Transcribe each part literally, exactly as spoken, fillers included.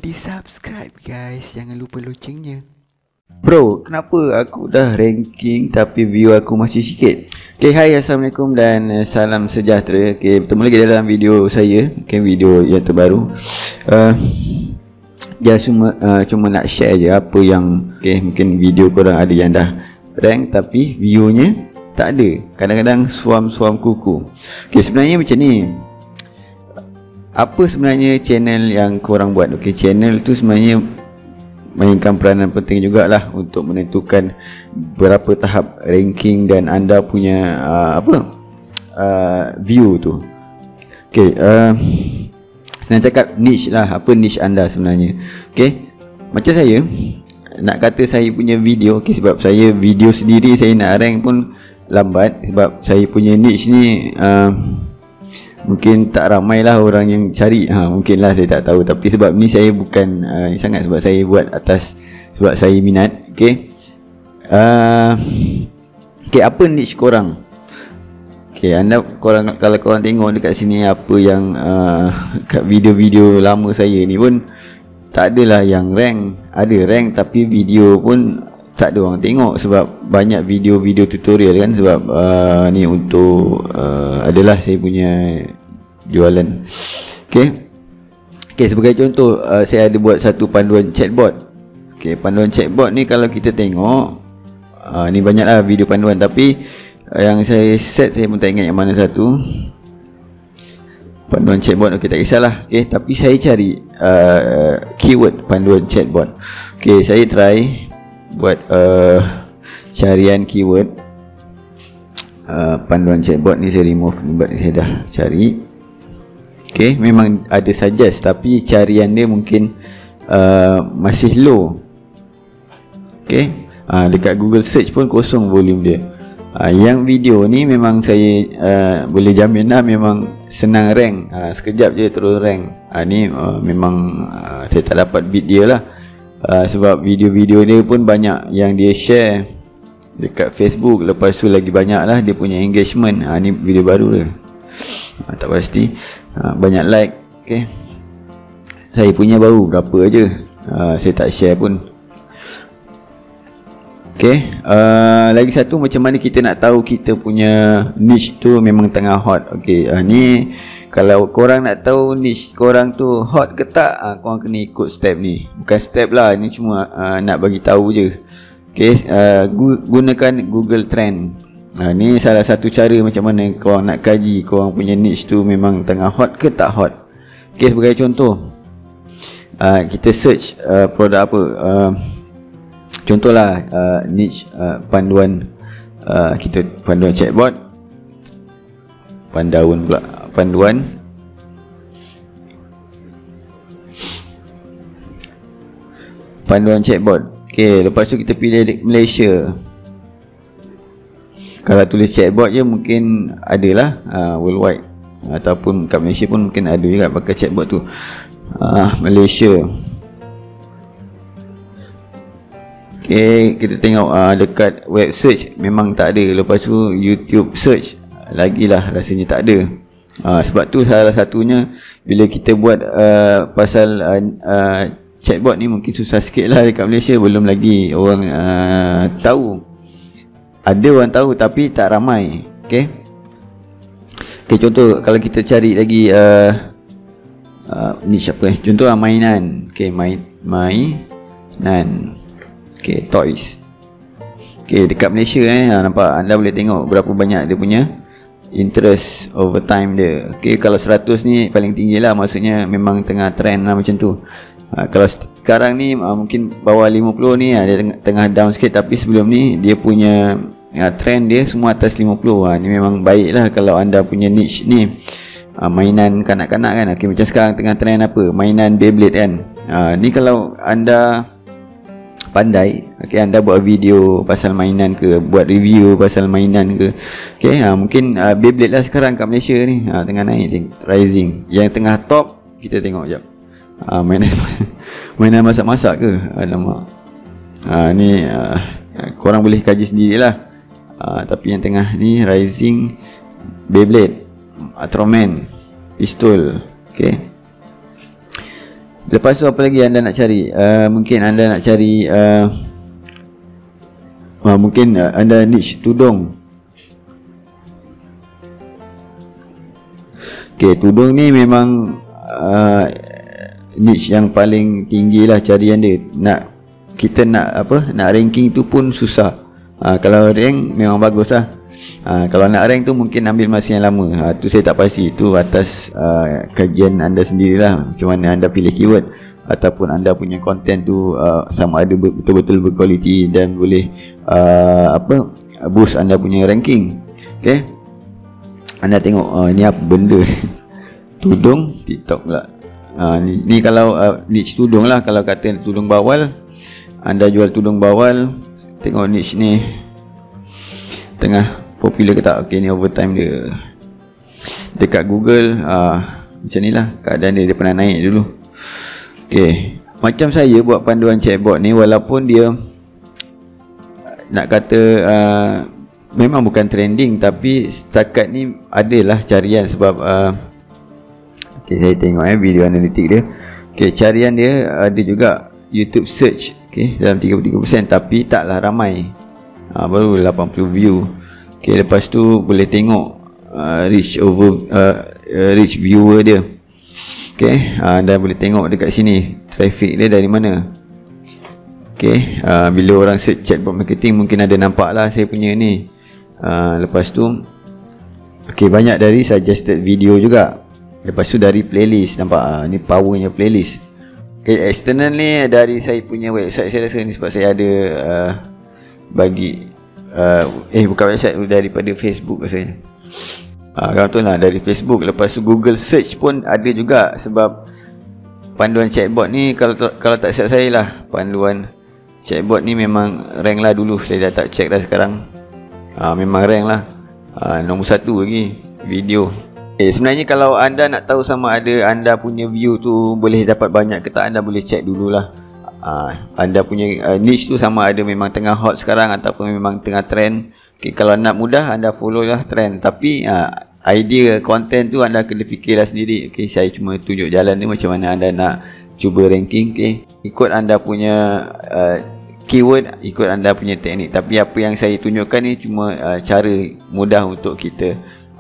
Di subscribe guys, jangan lupa loncengnya. Bro, kenapa aku dah ranking tapi view aku masih sikit? Okay, hai, Assalamualaikum dan uh, salam sejahtera. Okay, bertemu lagi dalam video saya. Okay, video yang terbaru. uh, Ya, cuma, uh, cuma nak share je apa yang okay, mungkin video korang ada yang dah rank tapi viewnya tak ada. Kadang-kadang suam-suam kuku. Okay, sebenarnya macam ni. Apa sebenarnya channel yang korang buat? Okay, channel tu sebenarnya mainkan peranan penting jugalah untuk menentukan berapa tahap ranking dan anda punya uh, apa uh, view tu. Okay, uh, senang cakap niche lah. Apa niche anda sebenarnya? Okay, macam saya nak kata saya punya video, okay, sebab saya video sendiri saya nak rank pun lambat. Sebab saya punya niche ni uh, mungkin tak ramai lah orang yang cari, ha, mungkin lah, saya tak tahu. Tapi sebab ni saya bukan uh, ni sangat, sebab saya buat atas sebab saya minat. Okay, uh, okay, apa niche korang? Okay, anda korang, kalau korang tengok dekat sini apa yang uh, kat video-video lama saya ni pun tak adalah yang rank. Ada rank tapi video pun tak ada orang tengok sebab banyak video-video tutorial kan. Sebab uh, ni untuk uh, adalah saya punya jualan. Okay, okay, sebagai contoh, uh, saya ada buat satu panduan chatbot. Okay, panduan chatbot ni kalau kita tengok, uh, ni banyaklah video panduan, tapi uh, yang saya set saya pun tak ingat yang mana satu. Panduan chatbot, okay, tak kisahlah. Okay, tapi saya cari uh, keyword panduan chatbot. Okay, saya try buat uh, carian keyword uh, panduan chatbot ni. Saya remove sebab saya dah cari. Okay, memang ada suggest tapi carian dia mungkin uh, masih low. Okay, uh, dekat Google search pun kosong volume dia. uh, Yang video ni memang saya uh, boleh jamin lah memang senang rank. uh, Sekejap je terus rank. uh, Ni uh, memang uh, saya tak dapat beat dia lah. Uh, sebab video-video dia pun banyak yang dia share dekat Facebook. Lepas tu lagi banyak lah dia punya engagement. uh, Ni video baru dia, uh, tak pasti. uh, Banyak like. Okay, saya punya baru berapa aja, uh, saya tak share pun. Okay, uh, lagi satu, macam mana kita nak tahu kita punya niche tu memang tengah hot. Okay, uh, ni kalau korang nak tahu niche korang tu hot ke tak, uh, korang kena ikut step ni. Bukan step lah, ni cuma uh, nak bagi tahu je. Okay, uh, gunakan Google Trend. uh, Ni salah satu cara macam mana korang nak kaji korang punya niche tu memang tengah hot ke tak hot. Okay, sebagai contoh, uh, kita search uh, produk apa, uh, contohlah uh, niche uh, panduan, uh, kita panduan chatbot, panduan pula panduan panduan chatbot. Okay, lepas tu kita pilih Malaysia. Kalau tulis chatbot je mungkin adalah uh, worldwide, ataupun kat Malaysia pun mungkin ada juga pakai chatbot tu. uh, Malaysia. Okay, kita tengok uh, dekat web search memang tak ada. Lepas tu YouTube search lagilah rasanya tak ada. Uh, sebab tu salah satunya bila kita buat uh, pasal uh, uh, chatbot ni mungkin susah sikit lah dekat Malaysia. Belum lagi orang uh, tahu. Ada orang tahu tapi tak ramai. Okay, okay, contoh kalau kita cari lagi uh, uh, niche apa eh, contoh uh, mainan. Okay, main mainan. Okay, toys. Okay, dekat Malaysia eh, nampak, anda boleh tengok berapa banyak dia punya interest over time dia. Okay, kalau seratus ni paling tinggi lah, maksudnya memang tengah trend lah macam tu. ha, Kalau sekarang ni ha, mungkin bawah lima puluh ni, ha, dia tengah, tengah down sikit. Tapi sebelum ni dia punya ha, trend dia semua atas lima puluh. ha, Ni memang baik lah kalau anda punya niche ni ha, mainan kanak-kanak kan. Okay, macam sekarang tengah trend apa, mainan Beyblade kan. ha, Ni kalau anda pandai, okay, anda buat video pasal mainan ke, buat review pasal mainan ke, okay, ha, mungkin uh, Beyblade lah sekarang kat Malaysia ni, ha, tengah naik, rising. Yang tengah top, kita tengok sekejap, ha, mainan mainan masak-masak ke, alamak. ha, Ni uh, korang boleh kaji sendirilah. ha, Tapi yang tengah ni rising, Beyblade, Ultraman, pistol. Okay, Lepas tu apa lagi anda nak cari? Uh, mungkin anda nak cari uh, uh, mungkin uh, anda niche tudung. Okay, tudung ni memang uh, niche yang paling tinggi lah carian dia. Nak kita nak apa, nak ranking tu pun susah. uh, Kalau rank memang bagus lah. uh, Kalau nak rank tu mungkin ambil masa yang lama. uh, Tu saya tak pasti. Itu atas uh, kajian anda sendirilah, macam mana anda pilih keyword, ataupun anda punya konten tu uh, sama ada betul-betul berkualiti dan boleh uh, apa boost anda punya ranking. Okay, anda tengok uh, ni apa benda tudung TikTok pula. uh, ni, ni kalau uh, niche tudung lah. Kalau kata tudung bawal, anda jual tudung bawal, tengok niche ni tengah popular ke tak. Okay, ni overtime dia dekat Google. uh, Macam ni lah keadaan dia. Dia pernah naik dulu. Okay, macam saya buat panduan chatbot ni, walaupun dia nak kata uh, memang bukan trending, tapi setakat ni adalah carian. Sebab uh, okay, saya tengok eh video analitik dia. Okay, carian dia ada juga YouTube search, okay, dalam tiga puluh tiga peratus, tapi taklah ramai. uh, Baru lapan puluh view. Okay, lepas tu boleh tengok uh, reach over uh, uh, reach viewer dia. Okay, uh, anda boleh tengok dekat sini traffic dia dari mana. Okay, uh, bila orang search chatbot marketing, mungkin ada nampak lah saya punya ni. uh, Lepas tu okay, banyak dari suggested video juga. Lepas tu dari playlist. Nampak uh, ni powernya playlist. Okay, external ni dari saya punya website. Saya rasa ni sebab saya ada uh, bagi uh, Eh bukan website, daripada Facebook rasanya. uh, Kalau tu lah dari Facebook. Lepas tu Google search pun ada juga. Sebab panduan chatbot ni, kalau kalau tak silap saya lah, panduan chatbot ni memang rank lah dulu. Saya dah tak check dah sekarang. uh, Memang rank lah. uh, Nombor satu lagi video. Eh, sebenarnya kalau anda nak tahu sama ada anda punya view tu boleh dapat banyak ke tak, anda boleh check dululah. uh, Anda punya uh, niche tu sama ada memang tengah hot sekarang ataupun memang tengah trend. Okay, kalau nak mudah, anda follow lah trend. Tapi uh, idea konten tu anda kena fikirlah sendiri. Okay, saya cuma tunjuk jalan ni macam mana anda nak cuba ranking. Okay, ikut anda punya uh, keyword, ikut anda punya teknik. Tapi apa yang saya tunjukkan ni cuma uh, cara mudah untuk kita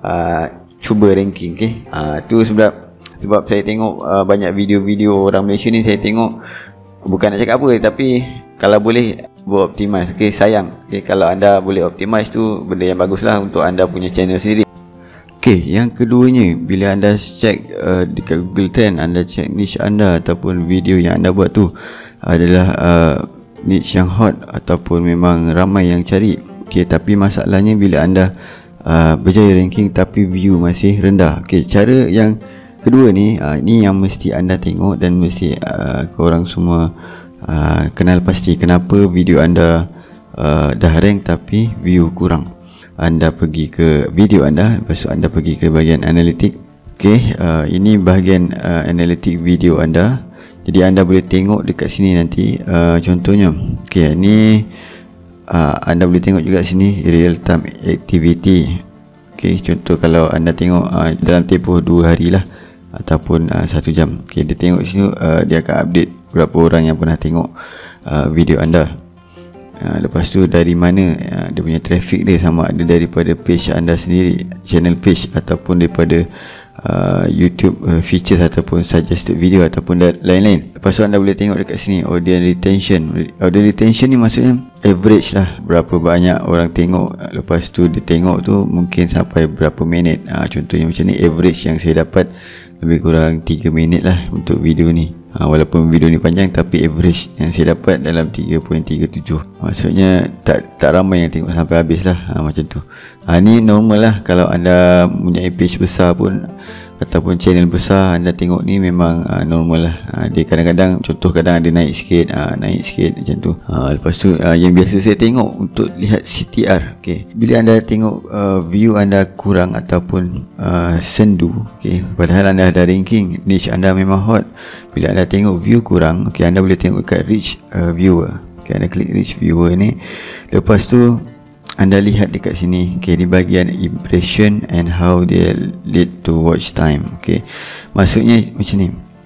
uh, cuba ranking. Okay, uh, tu sebab sebab saya tengok uh, banyak video-video orang Malaysia ni, saya tengok bukan nak cakap apa, tapi kalau boleh buat optimize. Okay, sayang. Okay, kalau anda boleh optimize tu benda yang bagus lah untuk anda punya channel sendiri. Okay, yang keduanya, bila anda check uh, dekat Google Trend, anda check niche anda ataupun video yang anda buat tu adalah uh, niche yang hot ataupun memang ramai yang cari. Okay, tapi masalahnya bila anda Uh, berjaya ranking tapi view masih rendah. Okay, cara yang kedua ni, uh, ni yang mesti anda tengok dan mesti uh, korang semua uh, kenal pasti kenapa video anda uh, dah rank tapi view kurang. Anda pergi ke video anda, lepas tu anda pergi ke bahagian analitik. Okay, uh, ini bahagian uh, analitik video anda. Jadi anda boleh tengok dekat sini nanti uh, contohnya. Okay, ni Uh, anda boleh tengok juga sini real time activity. Okay, contoh kalau anda tengok uh, dalam tempoh dua hari lah ataupun uh, satu jam. Okay, dia tengok sini uh, dia akan update berapa orang yang pernah tengok uh, video anda. uh, Lepas tu dari mana uh, dia punya traffic dia, sama ada daripada page anda sendiri, channel page, ataupun daripada Uh, YouTube uh, features ataupun suggested video ataupun lain-lain. Lepas tu anda boleh tengok dekat sini audience retention. Audience retention ni maksudnya average lah, berapa banyak orang tengok. Lepas tu dia tengok tu mungkin sampai berapa minit. uh, Contohnya macam ni, average yang saya dapat lebih kurang tiga minit lah untuk video ni. ha, Walaupun video ni panjang, tapi average yang saya dapat dalam tiga perpuluhan tiga tujuh. Maksudnya tak tak ramai yang tengok sampai habis lah. ha, Macam tu. ha, Ni normal lah. Kalau anda punya page besar pun ataupun channel besar, anda tengok ni memang uh, normal lah. uh, Dia kadang-kadang, contoh kadang ada naik sikit, uh, naik sikit macam tu. uh, Lepas tu uh, yang biasa saya tengok untuk lihat C T R. Okay, bila anda tengok uh, view anda kurang ataupun uh, sendu, okay, padahal anda ada ranking, niche anda memang hot, bila anda tengok view kurang, okay, anda boleh tengok kat reach uh, viewer. Okay, anda klik reach viewer ni. Lepas tu anda lihat dekat sini, okay, di bahagian impression and how they lead to watch time. Okay, maksudnya macam ni.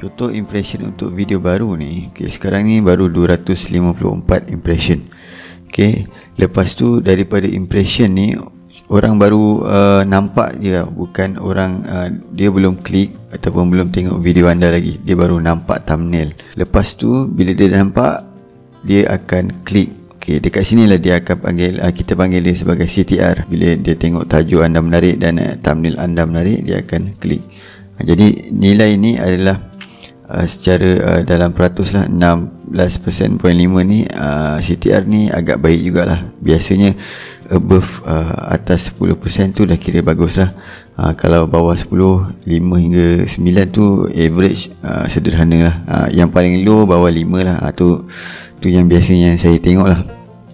contoh impression untuk video baru ni. Okay, sekarang ni baru dua ratus lima puluh empat impression. Okay, lepas tu daripada impression ni orang baru uh, nampak je, bukan orang uh, dia belum klik ataupun belum tengok video anda lagi, dia baru nampak thumbnail. Lepas tu bila dia nampak, dia akan klik. Okay, dekat sini lah dia akan panggil, uh, kita panggil dia sebagai C T R. Bila dia tengok tajuk anda menarik dan uh, thumbnail anda menarik, dia akan klik. uh, Jadi nilai ni adalah uh, secara uh, dalam peratus lah, enam belas persen point lima ni uh, C T R ni agak baik jugalah. Biasanya above uh, atas sepuluh persen tu dah kira bagus lah. uh, Kalau bawah sepuluh, lima hingga sembilan tu average, uh, sederhana lah. uh, Yang paling low bawah lima lah. uh, Tu tu yang biasanya yang saya tengok lah.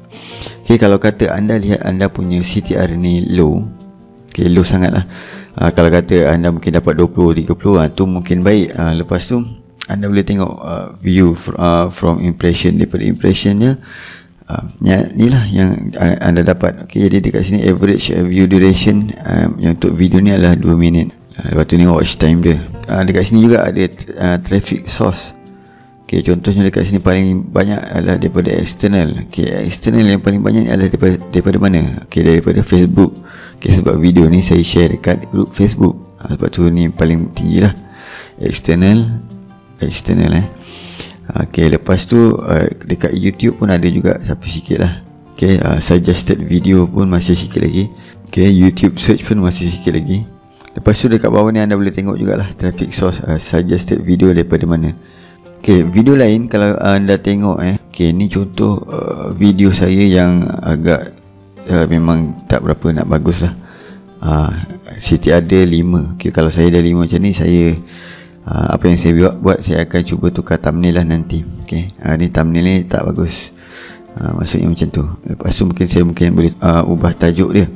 Okay, kalau kata anda lihat anda punya C T R ni low, okay, low sangat lah. uh, Kalau kata anda mungkin dapat dua puluh, tiga puluh, uh, tu mungkin baik. uh, Lepas tu anda boleh tengok uh, view uh, from impression. Daripada impressionnya, Uh, ya, inilah yang uh, anda dapat. Okay, jadi dekat sini average uh, view duration uh, yang untuk video ni adalah dua minit. uh, Lepas tu ni watch time dia. uh, Dekat sini juga ada uh, traffic source. Okay, contohnya dekat sini paling banyak adalah daripada external. Okay, external yang paling banyak adalah daripada, daripada mana? Okay, daripada Facebook. Okay, sebab video ni saya share dekat group Facebook. uh, Sebab tu ni paling tinggi lah. External External eh Okay, lepas tu uh, dekat YouTube pun ada juga, sampai sikit lah. Okay, uh, suggested video pun masih sikit lagi. Okay, YouTube search pun masih sikit lagi. Lepas tu dekat bawah ni anda boleh tengok jugalah traffic source, uh, suggested video daripada mana. Okay, video lain kalau uh, anda tengok eh. Okay, ni contoh uh, video saya yang agak uh, memang tak berapa nak bagus lah. uh, C T R dia lima. Okay, kalau saya dah lima macam ni, saya Uh, apa yang saya buat, buat saya akan cuba tukar thumbnail lah nanti. Okay, uh, ni thumbnail ni tak bagus, uh, maksudnya macam tu. Lepas tu mungkin saya mungkin boleh uh, ubah tajuk dia.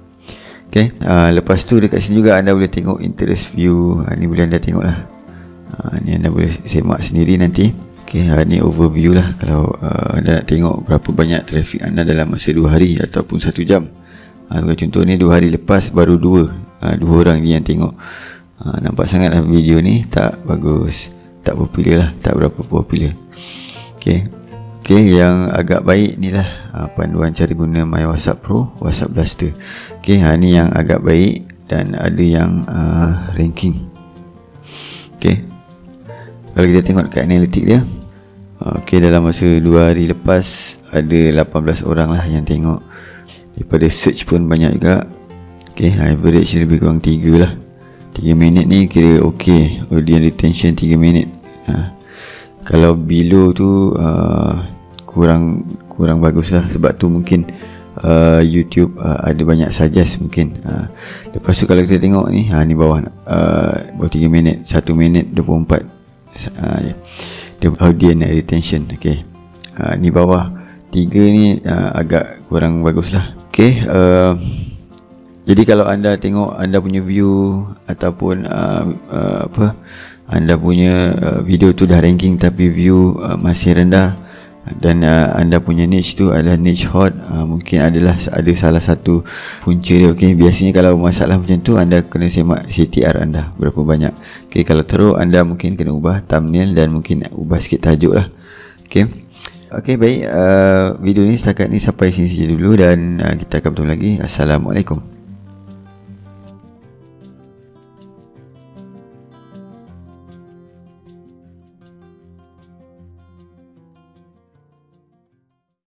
Okay, uh, lepas tu dekat sini juga anda boleh tengok interest view. uh, Ni boleh anda tengok lah. uh, Ni anda boleh semak sendiri nanti. Okay, uh, ni overview lah. Kalau uh, anda nak tengok berapa banyak traffic anda dalam masa dua hari ataupun satu jam. uh, Contoh ni dua hari lepas baru dua uh, Dua orang ni yang tengok. Ha, nampak sangat lah video ni tak bagus, tak popular lah, tak berapa popular. Okay, okay, yang agak baik ni lah ha, panduan cara guna My WhatsApp Pro, WhatsApp Blaster. Okay, ha, ni yang agak baik dan ada yang uh, ranking. Okay, kalau kita tengok dekat analitik dia, okay, dalam masa dua hari lepas ada lapan belas orang lah yang tengok. Daripada search pun banyak juga. Okay, average lebih kurang tiga lah. tiga minit ni kira ok. Audience retention tiga minit. ha. Kalau below tu uh, kurang kurang bagus lah. Sebab tu mungkin uh, YouTube uh, ada banyak suggest mungkin. uh. Lepas tu kalau kita tengok ni, ha, ni bawah uh, bawah tiga minit, satu minit dua puluh empat. uh, yeah. Dia audience retention. Okay, uh, ni bawah tiga ni uh, agak kurang bagus lah. Okay, uh, jadi kalau anda tengok anda punya view ataupun uh, uh, apa anda punya uh, video tu dah ranking tapi view uh, masih rendah, dan uh, anda punya niche tu adalah niche hot, uh, mungkin adalah ada salah satu punca dia. Okey, biasanya kalau masalah macam tu anda kena semak C T R anda berapa banyak. Okey, kalau teruk anda mungkin kena ubah thumbnail dan mungkin ubah sikit tajuk lah. Okey. Okey, baik, uh, video ni setakat ni sampai sini saja dulu, dan uh, kita akan bertemu lagi. Assalamualaikum.